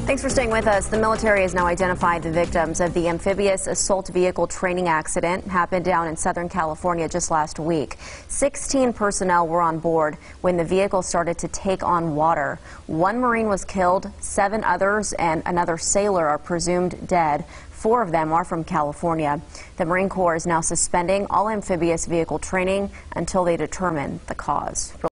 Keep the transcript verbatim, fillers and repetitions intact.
Thanks for staying with us. The military has now identified the victims of the amphibious assault vehicle training accident happened down in Southern California just last week. sixteen personnel were on board when the vehicle started to take on water. One Marine was killed, seven others and another sailor are presumed dead. Four of them are from California. The Marine Corps is now suspending all amphibious vehicle training until they determine the cause.